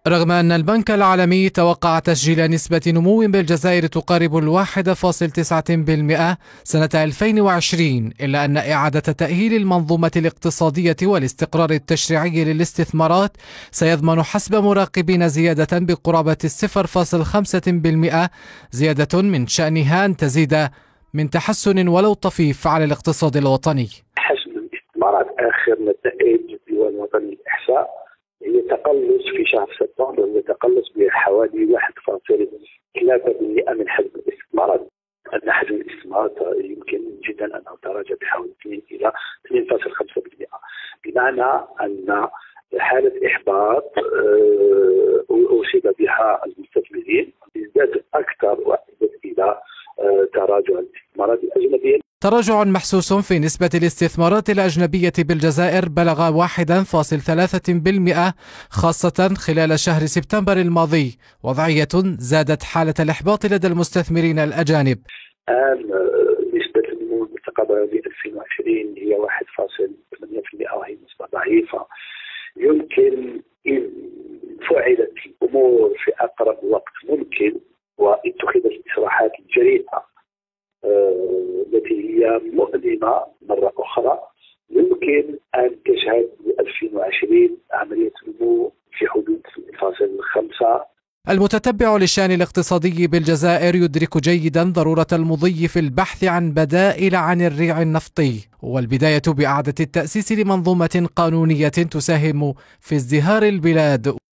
رغم أن البنك العالمي توقع تسجيل نسبة نمو بالجزائر تقارب 1.9% سنة 2020، إلا أن إعادة تأهيل المنظومة الاقتصادية والاستقرار التشريعي للاستثمارات سيضمن حسب مراقبين زيادة بقرابة 0.5%، زيادة من شأنها أن تزيد من تحسن ولو طفيف على الاقتصاد الوطني. حجم الاستثمارات آخر نتائج الديوان الوطني للإحصاء هي تقلص في شهر سبتمبر، هي تقلص بحوالي 1.3% من حجم الاستثمارات. أن حجم الاستثمارات يمكن جدا أنه تراجع بحوالي 2 إلى 2.5%، بمعنى أن حالة إحباط أصيب بها المستثمرين ازدادت أكثر وأدت إلى تراجع الاستثمارات الأجنبية. تراجع محسوس في نسبة الاستثمارات الأجنبية بالجزائر بلغ 1.3%، خاصة خلال شهر سبتمبر الماضي، وضعية زادت حالة الإحباط لدى المستثمرين الأجانب. الآن نسبة النمو المتقبلة ل 2020 هي 1.8%، وهي نسبة ضعيفة. يمكن إن فعلت الأمور في أقرب وقت ممكن واتخذت الإصلاحات الجريئة التي هي مؤلمة مرة أخرى، يمكن أن تشهد 2020 عملية نمو في حدود 0.5%. المتتبع للشأن الاقتصادي بالجزائر يدرك جيدا ضرورة المضي في البحث عن بدائل عن الريع النفطي، والبداية بإعادة التأسيس لمنظومة قانونية تساهم في ازدهار البلاد